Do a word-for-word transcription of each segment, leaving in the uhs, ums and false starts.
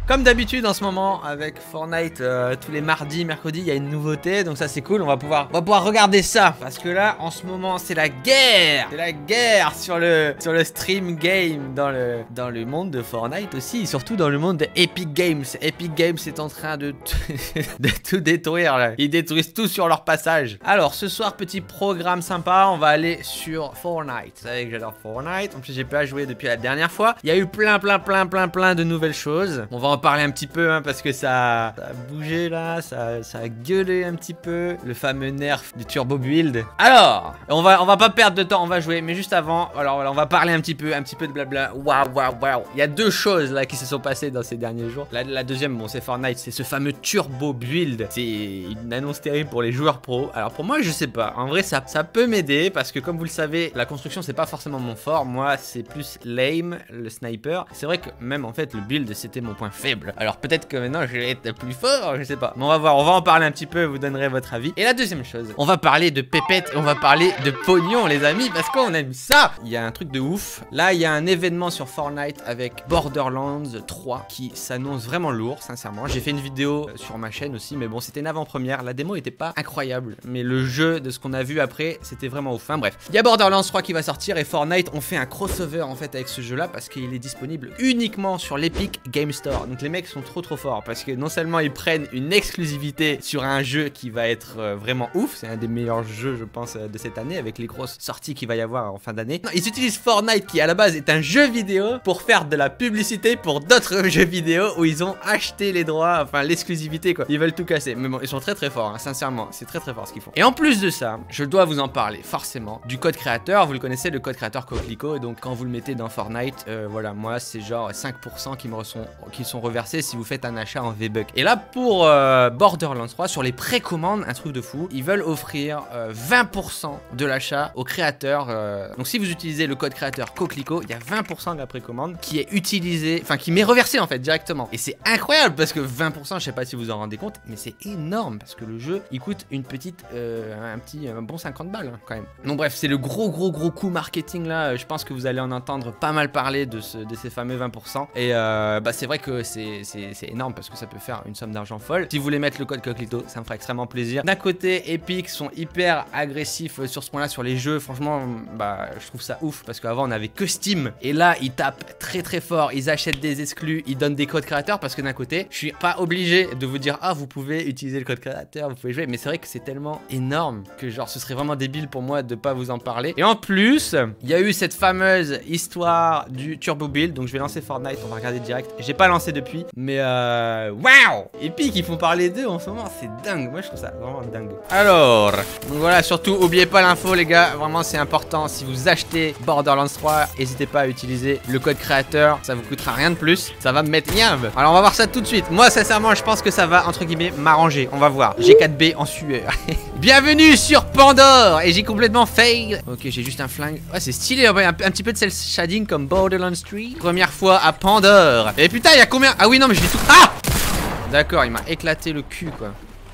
Comme d'habitude en ce moment avec Fortnite, euh, tous les mardis, mercredis, il y a une nouveauté. Donc ça c'est cool, on va pouvoir, on va pouvoir regarder ça. Parce que là, en ce moment, c'est la guerre. C'est la guerre sur le, sur le stream game dans le, dans le monde de Fortnite aussi. Et surtout dans le monde de Epic Games. Epic Games est en train de, de tout détruire là. Ils détruisent tout sur leur passage. Alors ce soir, petit programme sympa, on va aller sur Fortnite. Vous savez que j'adore Fortnite. En plus, j'ai pas joué depuis la dernière fois. Il y a eu plein, plein, plein, plein, plein de nouvelles choses. On va en parler un petit peu hein, parce que ça, ça a bougé là, ça, ça a gueulé un petit peu. Le fameux nerf du turbo build. Alors, on va, on va pas perdre de temps, on va jouer. Mais juste avant, alors voilà, on va parler un petit peu, un petit peu de blabla. Waouh, waouh, waouh. Il y a deux choses là qui se sont passées dans ces derniers jours. La, la deuxième, bon, c'est Fortnite, c'est ce fameux turbo build. C'est une annonce terrible pour les joueurs pro. Alors pour moi, je sais pas. En vrai, ça, ça peut m'aider parce que comme vous le savez, la construction c'est pas forcément mon fort. Moi, c'est plus l'aim, le sniper. C'est vrai que même en fait, le build c'était mon point faible. Alors peut-être que maintenant je vais être plus fort, je sais pas. Mais on va voir, on va en parler un petit peu, vous donnerez votre avis. Et la deuxième chose, on va parler de pépettes, on va parler de pognon les amis, parce qu'on aime ça. Il y a un truc de ouf. Là, il y a un événement sur Fortnite avec Borderlands trois qui s'annonce vraiment lourd, sincèrement. J'ai fait une vidéo sur ma chaîne aussi, mais bon, c'était une avant-première. La démo était pas incroyable, mais le jeu de ce qu'on a vu après, c'était vraiment ouf. Enfin bref, il y a Borderlands trois qui va sortir et Fortnite on fait un crossover en fait avec ce jeu là parce qu'il est disponible uniquement sur l'Epic Game Store. Donc les mecs sont trop trop forts parce que non seulement ils prennent une exclusivité sur un jeu qui va être euh, vraiment ouf, c'est un des meilleurs jeux je pense euh, de cette année avec les grosses sorties qu'il va y avoir en fin d'année. Ils utilisent Fortnite qui à la base est un jeu vidéo pour faire de la publicité pour d'autres jeux vidéo où ils ont acheté les droits, enfin l'exclusivité quoi. Ils veulent tout casser. Mais bon, ils sont très très forts, hein, sincèrement, c'est très très fort ce qu'ils font. Et en plus de ça, je dois vous en parler forcément du code créateur. Vous le connaissez, le code créateur Coquelicot. Et donc quand vous le mettez dans Fortnite, euh, voilà, moi c'est genre cinq pour cent qui me sont, qui sont reversés si vous faites un achat en V-Bucks. Et là pour euh, Borderlands trois, sur les précommandes, un truc de fou, ils veulent offrir euh, vingt pour cent de l'achat aux créateurs. Euh... Donc si vous utilisez le code créateur Coquelicot, il y a vingt pour cent de la précommande qui est utilisé, enfin qui m'est reversé en fait directement. Et c'est incroyable parce que vingt pour cent, je sais pas si vous en rendez compte, mais c'est énorme parce que le jeu il coûte une petite, euh, un petit, un bon cinquante balles hein, quand même. Donc bref, c'est le gros gros gros coup marketing là. Je pense que vous allez en entendre pas mal parler de, ce, de ces fameux vingt pour cent. Et euh, bah c'est vrai que c'est énorme parce que ça peut faire une somme d'argent folle. Si vous voulez mettre le code Coquelicot, ça me fera extrêmement plaisir. D'un côté, Epic sont hyper agressifs sur ce point là sur les jeux. Franchement, bah je trouve ça ouf parce qu'avant on avait que Steam et là ils tapent très très fort. Ils achètent des exclus, ils donnent des codes créateurs parce que d'un côté, je suis pas obligé de vous dire ah vous pouvez utiliser le code créateur, vous pouvez jouer. Mais c'est vrai que c'est tellement énorme que genre ce serait vraiment débile pour moi de pas vous en parler. Et en plus, il y a eu cette fameuse histoire du turbo build. Donc je vais lancer Fortnite, on va regarder direct. J'ai pas lancé depuis, mais euh... waouh, Epic ils font parler d'eux en ce moment, c'est dingue. Moi je trouve ça vraiment dingue. Alors, donc voilà, surtout oubliez pas l'info les gars, vraiment c'est important. Si vous achetez Borderlands trois, n'hésitez pas à utiliser le code créateur, ça vous coûtera rien de plus, ça va me mettre bien. Alors on va voir ça tout de suite. Moi sincèrement je pense que ça va entre guillemets m'arranger, on va voir. G quatre B en sueur. Bienvenue sur Pandore. Et j'ai complètement fail. Ok, j'ai juste un flingue. Ouais, c'est stylé, un, un petit peu de cel shading comme Borderlands trois. Première fois à Pandore. Et putain, il y a combien? Ah oui, non, mais je vais tout... Ah! D'accord, il m'a éclaté le cul, quoi.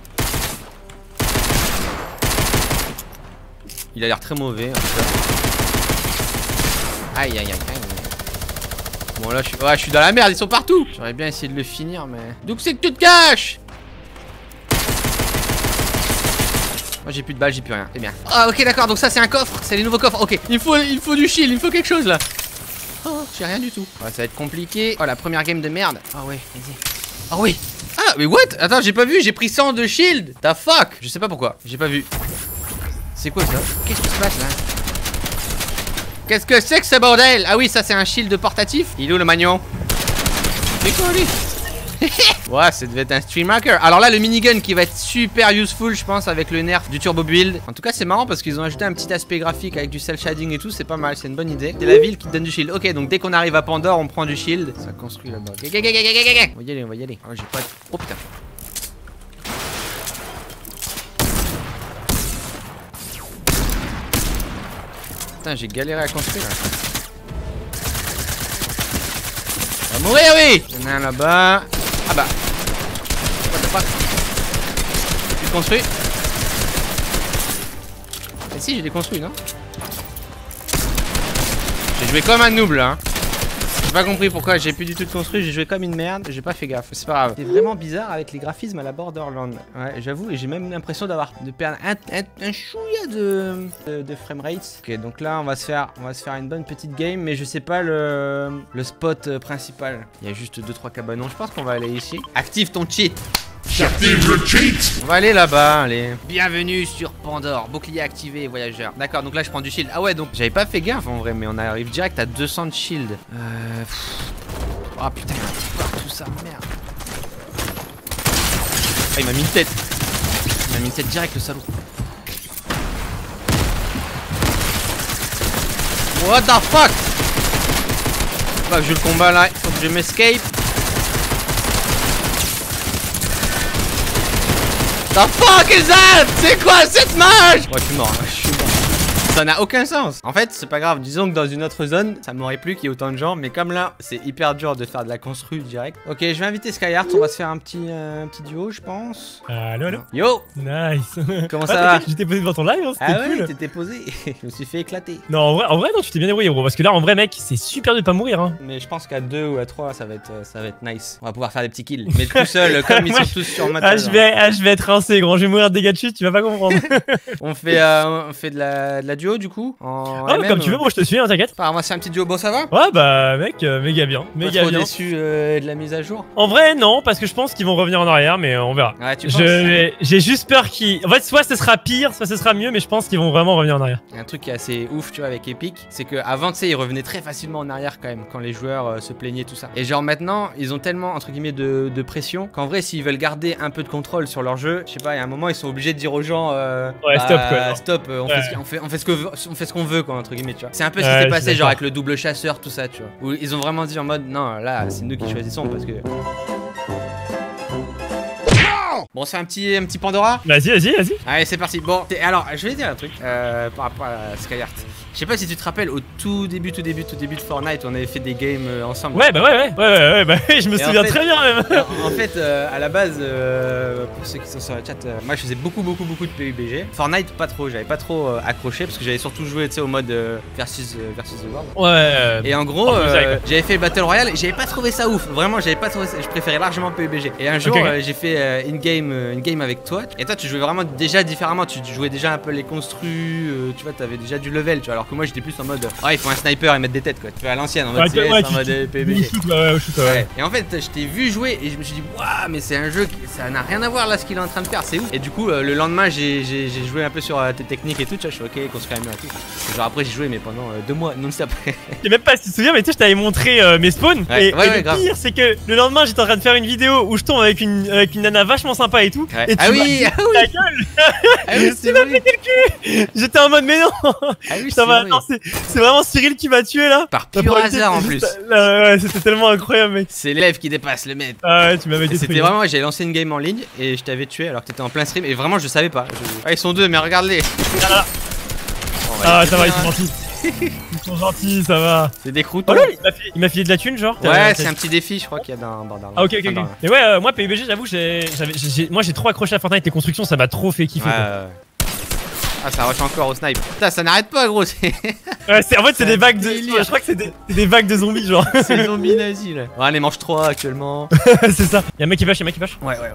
Il a l'air très mauvais. Aïe, aïe, aïe, aïe. Bon, là, je suis... Ouais, je suis dans la merde, ils sont partout. J'aurais bien essayé de le finir, mais... Donc c'est que tu te caches. Moi j'ai plus de balles, j'ai plus rien, c'est bien. Ah ok d'accord, donc ça c'est un coffre, c'est les nouveaux coffres, ok. Il faut, il faut du shield, il faut quelque chose là. Oh, j'ai rien du tout. Ouais, ça va être compliqué. Oh la première game de merde. Ah oh, ouais, vas-y. Oh oui. Ah mais what? Attends, j'ai pas vu, j'ai pris cent de shield. The fuck? Je sais pas pourquoi, j'ai pas vu. C'est quoi ça? Qu'est-ce qui se passe là? Qu'est-ce que c'est que ce bordel? Ah oui, ça c'est un shield portatif. Il est où le magnon? C'est quoi lui? Ouais, ça devait être un stream hacker. Alors là, le minigun qui va être super useful, je pense, avec le nerf du turbo build. En tout cas, c'est marrant parce qu'ils ont ajouté un petit aspect graphique avec du cel shading et tout. C'est pas mal, c'est une bonne idée. C'est la ville qui te donne du shield. Ok, donc dès qu'on arrive à Pandore, on prend du shield. Ça construit là-bas. On va y aller, on va y aller. Oh, j'ai pas. Oh putain. Putain, j'ai galéré à construire là. On va mourir, oui! Il y en a un là-bas. Ah bah. What the fuck? Tu le construis? Ah si, je l'ai construit, non? J'ai joué comme un noob là. Hein. pas compris pourquoi j'ai plus du tout de construit, j'ai joué comme une merde, j'ai pas fait gaffe, c'est pas grave. C'est vraiment bizarre avec les graphismes à la Borderlands. Ouais, j'avoue, et j'ai même l'impression d'avoir de perdre un, un, un chouïa de, de, de framerate. Ok, donc là on va se faire on va se faire une bonne petite game, mais je sais pas le, le spot principal. Il y a juste deux trois cabanons, je pense qu'on va aller ici. Active ton cheat. J'active le cheat. On va aller là-bas, allez. Bienvenue sur Pandore, bouclier activé, voyageur. D'accord, donc là je prends du shield. Ah ouais, donc j'avais pas fait gaffe en vrai, mais on arrive direct à deux cents de shield. Euh... Oh putain, il a tout ça, merde. Ah, il m'a mis une tête. Il m'a mis une tête direct, le salaud. What the fuck? Faut que je le combat là, faut que je m'escape. The fuck is that? C'est quoi cette mage? Ouais, je suis mort, je suis mort. Ça n'a aucun sens. En fait, c'est pas grave. Disons que dans une autre zone, ça m'aurait plu qu'il y ait autant de gens. Mais comme là, c'est hyper dur de faire de la constru direct. Ok, je vais inviter Skyheart. On va se faire un petit, euh, un petit duo, je pense. Allo, allo. Yo. Nice. Comment ça va? J'étais posé devant ton live, hein, c'était Ah ouais, cool. t'étais posé. Je me suis fait éclater. Non, en vrai, en vrai non, tu t'es bien débrouillé, gros. Parce que là, en vrai, mec, c'est super de pas mourir, hein. Mais je pense qu'à deux ou à trois, ça va être, ça va être nice. On va pouvoir faire des petits kills. Mais tout seul, comme ils sont tous sur ma Ah, je vais, ah, je vais être rincé, gros. Je vais mourir de dégâts de chute, tu vas pas comprendre. On fait, euh, on fait de la, de la duo du coup. En Ah, M M, comme tu veux, euh. moi je te suis, hein, t'inquiète. Enfin, on va se faire un petit duo. Bon, ça va? Ouais, bah, mec, euh, méga bien. Pas Méga trop bien. déçu euh, de la mise à jour? En vrai, non, parce que je pense qu'ils vont revenir en arrière, mais euh, on verra. Ouais, tu penses? Je- J'ai juste peur qu'ils. En fait, soit ce sera pire, soit ce sera mieux, mais je pense qu'ils vont vraiment revenir en arrière. Un truc qui est assez ouf, tu vois, avec Epic, c'est que avant, tu sais, ils revenaient très facilement en arrière quand même, quand les joueurs euh, se plaignaient, tout ça. Et genre maintenant, ils ont tellement, entre guillemets, de, de pression, qu'en vrai, s'ils veulent garder un peu de contrôle sur leur jeu, je sais pas, il y a un moment, ils sont obligés de dire aux gens, euh, Ouais, stop, quoi, non. stop, euh, on, Ouais. fait ce, on, fait, on fait ce que veut- on fait ce qu'on veut, quoi, entre guillemets, tu vois. C'est un peu ce qui Ouais, s'est je suis passé, genre d'accord. avec le double chasseur, tout ça, tu vois. Où ils ont vraiment dit en mode, non, là, c'est nous qui choisissons, parce que. Bon, on se fait un petit, un petit Pandora. Vas-y, vas-y, vas-y. Allez, c'est parti. Bon, t'es- alors, je vais dire un truc euh, par rapport à Skyheart. Je sais pas si tu te rappelles, au tout début, tout début, tout début de Fortnite, on avait fait des games euh, ensemble. Ouais, bah ouais, ouais, ouais, ouais, ouais, bah je me Et en souviens fait- très bien même. En fait, euh, à la base, euh, pour ceux qui sont sur le chat, euh, moi je faisais beaucoup, beaucoup, beaucoup de P U B G. Fortnite, pas trop, j'avais pas trop euh, accroché parce que j'avais surtout joué, tu sais, au mode euh, versus, euh, versus the world. Ouais, euh, Et en gros, En plus, euh, avec- j'avais fait Battle Royale et j'avais pas trouvé ça ouf. Vraiment, j'avais pas trouvé ça. Je préférais largement P U B G. Et un jour, Ok, ok. euh, j'ai fait euh, in-game euh, in-game avec toi. Et toi, tu jouais vraiment déjà différemment. Tu, tu jouais déjà un peu les construits. euh, tu vois, t'avais déjà du level. Tu vois, alors que moi, j'étais plus en mode. Ah, il faut un sniper et mettre des têtes, quoi. Tu vois, à l'ancienne, en mode ouais, C S, ouais, en tu- mode tu- euh, P U B G. au shoot, ouais, ouais, au shoot, ouais. Ouais. Et en fait, je t'ai vu jouer et je me suis dit, waouh, mais c'est un jeu qui ça n'a rien à voir là ce qu'il est en train de faire, c'est ouf. Et du coup, euh, le lendemain, j'ai j'ai- j'ai joué un peu sur euh, tes techniques et tout, tu vois, je suis ok, construire un mur et tout. Et genre après, j'ai joué, mais pendant euh, deux mois non-stop. Je sais même pas si tu te souviens, mais tu sais, je t'avais montré euh, mes spawns. Ouais, et ouais, et ouais, le grave. pire, c'est que le lendemain, j'étais en train de faire une vidéo où je tombe avec une, avec une nana vachement sympa et tout. Ouais. Et tu Ah m'as oui, dit ah oui. ta gueule. Ah oui, c'est vrai. J'étais en mode, mais non. Ah oui, Ça c'est va, vrai. non, c'est c'est vraiment Cyril qui m'a tué là. Par La pur probabilité, hasard en c'est plus. juste- là, ouais, c'était tellement incroyable, mec. C'est l'élève qui dépasse le maître. Ah ouais, tu m'avais Et détruit. C'était vraiment, j'ai lancé une game en ligne et je t'avais tué alors que t'étais en plein stream et vraiment je savais pas. Je- Ah, ils sont deux, mais regarde-les. Ah, là. Bon, on va Ah, les ça va, ils tuer, sont hein. gentils. Ils sont gentils, ça va. C'est des croutons. Oh là, il m'a filé- il m'a filé de la thune, genre. Ouais, Euh, c'est un petit défi, je crois qu'il y a dans Borderlands. Ah ok ok Enfin, ok. dans- Mais ouais euh, moi P U B G j'avoue j'ai j'avais- j'ai- moi j'ai trop accroché à Fortnite, les constructions ça m'a trop fait kiffer. Ouais, quoi. ouais. Ah, ça rush encore au snipe. Putain, ça n'arrête pas, gros. C'est Ouais, c'est- en fait c'est C'est des un vagues de. délire. Je crois que c'est des, c'est des vagues de zombies genre. c'est le zombie nazi là. Ouais, allez, mange trois actuellement. C'est ça. Y'a un mec qui push, y'a un mec qui push. Ouais, ouais, ouais.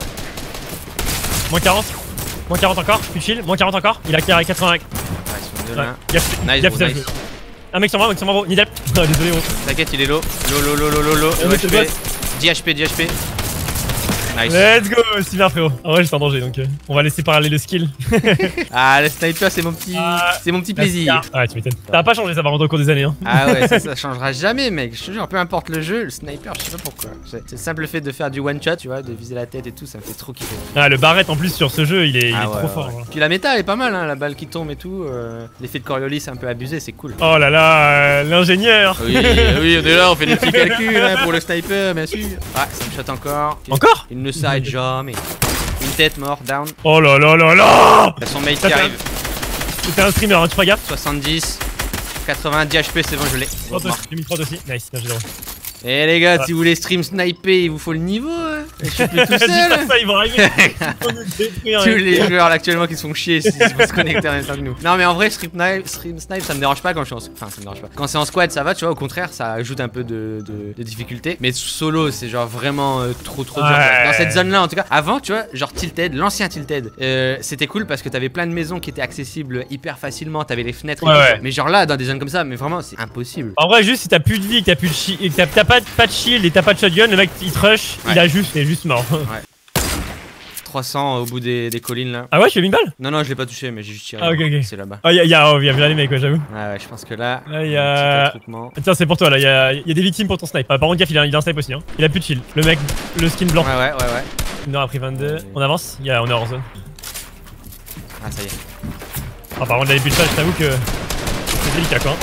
Moins quarante. Moins quarante encore, plus chill. Moins quarante encore. Il a carré quatre-vingts. Ouais, ils sont deux Ouais. là. Gaffe, Nice, gaffe, bro, gaffe. nice. Un mec sur moi, un mec sur moi, bro. Nidal. Ah, désolé, gros. T'inquiète, il est low. Low, low, low, low, low, low. Eh, low mais c'est H P. bon. dix H P, dix H P. Nice. Let's go, super frérot. En vrai, j'étais en danger donc euh, on va laisser parler le skill. Ah, le sniper, c'est mon petit, Ah, c'est mon petit plaisir. Ouais, tu m'étonnes. Ça va pas changé ça par contre au cours des années. Hein. Ah ouais, ça, ça changera jamais, mec. Je te jure, peu importe le jeu, le sniper, je sais pas pourquoi. C'est c'est le simple fait de faire du one shot, tu vois, de viser la tête et tout, ça me fait trop kiffer. Ah, le barrette en plus sur ce jeu, il est, il Ah est ouais, trop ouais, fort. ouais. Voilà. Puis la méta, elle est pas mal, hein, la balle qui tombe et tout. euh, L'effet de Coriolis, c'est un peu abusé, c'est cool. Oh là là, euh, l'ingénieur. Oui, oui, on est là, on fait des petits calculs hein, pour le sniper, bien sûr. Ah, ça me shot encore. Encore? Il ne s'arrête jamais. Une tête, mort, down. Oh là là là là. Il y a son mate Ça qui fait un- arrive. C'était un streamer, hein, tu feras gaffe. soixante-dix, quatre-vingt-dix H P, c'est bon, je l'ai. trente aussi, j'ai mis trente aussi. Nice, bien joué. Et les gars, Ouais. si vous voulez stream sniper, il vous faut le niveau. Hein. Je suis plus tout Dis seul. pas ça, ils vont arriver. Tous les joueurs là actuellement qui se font chier s'ils vont se connecter en même temps que nous. Non mais en vrai stream snipe, stream snipe ça me dérange pas quand je suis en enfin ça me dérange pas. Quand c'est en squad ça va tu vois au contraire ça ajoute un peu de, de, de difficulté. Mais solo c'est genre vraiment euh, trop trop dur. Ouais. Dans cette zone là en tout cas. Avant tu vois genre Tilted, l'ancien Tilted euh, c'était cool parce que t'avais plein de maisons qui étaient accessibles hyper facilement. T'avais les fenêtres et Ouais, tout ça. ouais. Mais genre là dans des zones comme ça mais vraiment c'est impossible. En vrai, juste si t'as plus de vie, que t'as plus de shi- et que t'as t'as pas, pas de shield et t'as pas de shotgun, le mec il te rush, Ouais. il a juste, il est juste mort. trois cents au bout des, des collines là. Ah ouais, je fais une balle. Non non je l'ai pas touché mais j'ai juste tiré. Ah, ok, ok. C'est là-bas. Ah, y'a, y'a, oh, y'a bien les mecs, ouais, j'avoue. Ouais ouais je pense que là. Là, il y un a. petit attroupement. Tiens, c'est pour toi là, il y a, y a des victimes pour ton snipe. Ah, par contre, gaffe, il a, il a un snipe aussi. Hein. Il a plus de shield. Le mec, le skin blanc. Ouais ouais ouais ouais. Il en a pris vingt-deux. On avance, y a, on est hors zone. Ah ça y est. Ah, par contre, là, les buts de je t'avoue que c'est délicat quoi.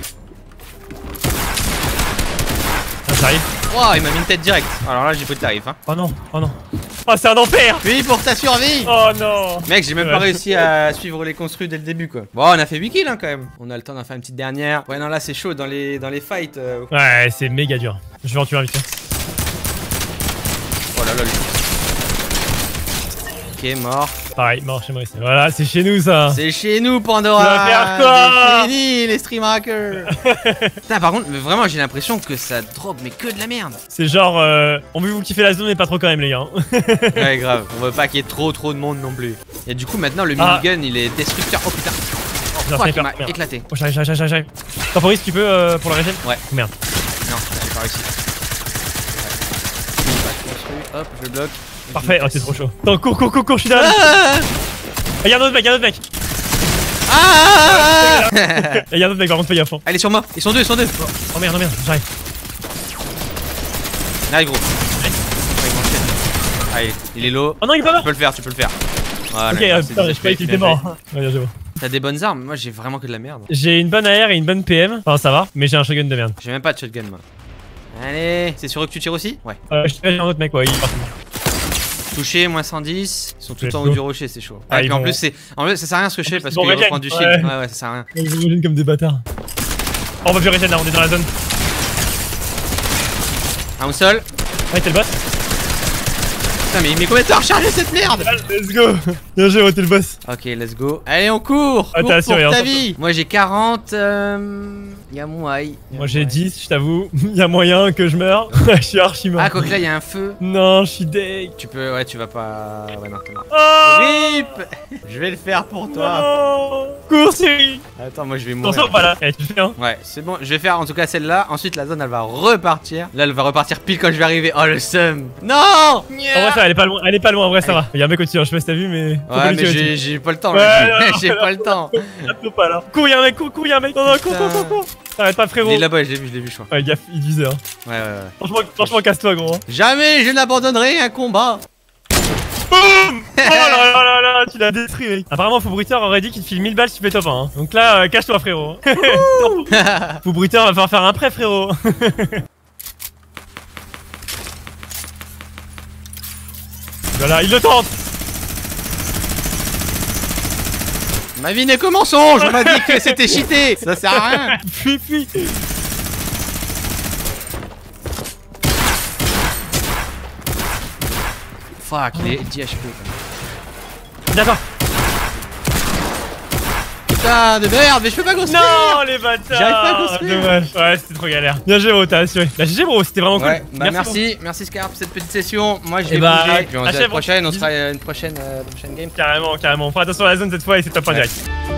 Ah, j'arrive. Wow, il m'a mis une tête directe. Alors là, j'ai pris le tarif. Hein. Oh non, oh non. Oh, c'est un enfer. Puis pour ta survie. Oh non. Mec, j'ai même Ouais. pas réussi à suivre les construits dès le début quoi. Bon, on a fait huit kills hein, quand même. On a le temps d'en faire une petite dernière. Ouais, non, là c'est chaud dans les, dans les fights. euh. Ouais, c'est méga dur. Je vais en tuer un vite fait. Oh là là. Le... Ok, mort. Pareil, mort chez moi ici. Voilà, c'est chez nous ça. C'est chez nous, Pandora. Tu vas faire quoi? C'est fini, les stream hackers. Putain, par contre, mais vraiment, j'ai l'impression que ça drop, mais que de la merde. C'est genre, euh, on veut vous kiffer la zone, mais pas trop quand même, les gars. Ouais, grave. On veut pas qu'il y ait trop trop de monde non plus. Et du coup, maintenant, le Ah. minigun, il est destructeur. Oh putain. Oh, J'ai un fuck, il sniper, m'a merde. éclaté. Oh, j'arrive, j'arrive, j'arrive, j'arrive. Temporise, tu peux euh, pour la régène? Ouais. Oh, merde. Non, j'ai pas réussi. Ouais. Hop, je bloque. Parfait, oh, c'est trop chaud. Attends, cours, cours, cours, cours, je suis derrière. Ah Ah, y'a un autre mec, y'a un autre mec. ah Et y'a un autre mec, par contre, fais gaffe. Hein. Allez sur moi, ils sont deux, ils sont deux. Oh merde, oh merde, j'arrive. Allez gros. Ouais, il m'enchaîne. Allez, il est low. Oh non, il est pas Tu mort. peux le faire, tu peux le faire. Voilà, Ok, merci, euh, putain, bien je croyais fait, qu'il était bien mort. fait. Ouais, bien, j'avoue. T'as des bonnes armes, moi j'ai vraiment que de la merde. J'ai une bonne A R et une bonne P M. Enfin, ça va, mais j'ai un shotgun de merde. J'ai même pas de shotgun moi. Allez, c'est sur eux que tu tires aussi? Ouais. Euh, je te un autre mec, ouais, il est parti. Touché, moins cent dix. Ils sont tout C'est en haut chaud. du rocher, c'est chaud. Ah, et puis ils en vont- plus, c'est. En plus, ça sert à rien ce que je fais parce ils vont qu'ils regen, reprennent du shield. ouais. Ouais, ouais, ça sert à rien. Ils vous imagine comme des bâtards. Oh, on va plus régène là, on est dans la zone. Un au sol. Ouais, t'es le boss. Putain, mais il met combien de temps à recharger cette merde? Let's go. Bien joué, t'es le boss. Ok, let's go. Allez, on court. Ah, Cours t'as pour assuré, hein, ta ça vie. Moi j'ai quarante. Euh... Y'a moi. Moi j'ai dix, je t'avoue. Y'a moyen que je meure. Je suis archi mort. Ah, quoi que là, y'a un feu. Non, je suis deg. Tu peux. Ouais, tu vas pas. Ouais, non, t'es mort. Oh Rip. Je vais le faire pour toi. non. Cours, Siri. Attends, moi je vais Attention mourir. ou pas là? Eh, tu fais hein. Ouais, c'est bon, je vais faire en tout cas celle-là. Ensuite, la zone elle va repartir. Là, elle va repartir pile quand je vais arriver. Oh le seum. Non. En vrai, ça va, elle est pas loin, elle est pas loin, en vrai, ça va. Y'a un mec au-dessus, hein, je sais pas si t'as vu, mais. Faut pas Ouais, lui mais tirer j'ai dessus. j'ai pas le temps. Ouais, là. non, J'ai non, pas le temps. Faut pas là. Cours, y'a un mec, cours, cours, y'a un mec. Non, non, cours, cours, cours, cours. T'arrêtes pas, frérot. Il est là-bas, je l'ai vu, je l'ai vu, je crois. Ouais, gaffe, il disait, hein. Ouais, ouais, ouais. Franchement, franchement casse-toi, gros. hein. Jamais je n'abandonnerai un combat. Boum. Oh là là là là, tu l'as détruit, mec. Apparemment, Fou Bruiteur aurait dit qu'il te file mille balles si tu fais top un. Hein. Donc là, euh, cache-toi, frérot. Fou Bruiteur va falloir faire un prêt, frérot. Voilà, il le tente. Ma vie n'est que mensonge. On m'a dit que c'était cheaté. Ça sert à rien. Fuis, fuis. Fuck, les dix H P. D'accord. Putain de merde, mais je peux pas construire. Non, les bâtards. J'arrive pas à construire. Dommage. Ouais, c'était trop galère. Bien joué, bro, t'as assuré. La G G, bro, c'était vraiment Ouais, cool. bah merci, merci Scar pour cette petite session. Moi je Eh vais bah, bouger. Puis on se dit à la achève, prochaine, on se bisous. fera une prochaine, euh, prochaine game. Carrément, carrément. On fera attention à la zone cette fois et c'est top un direct.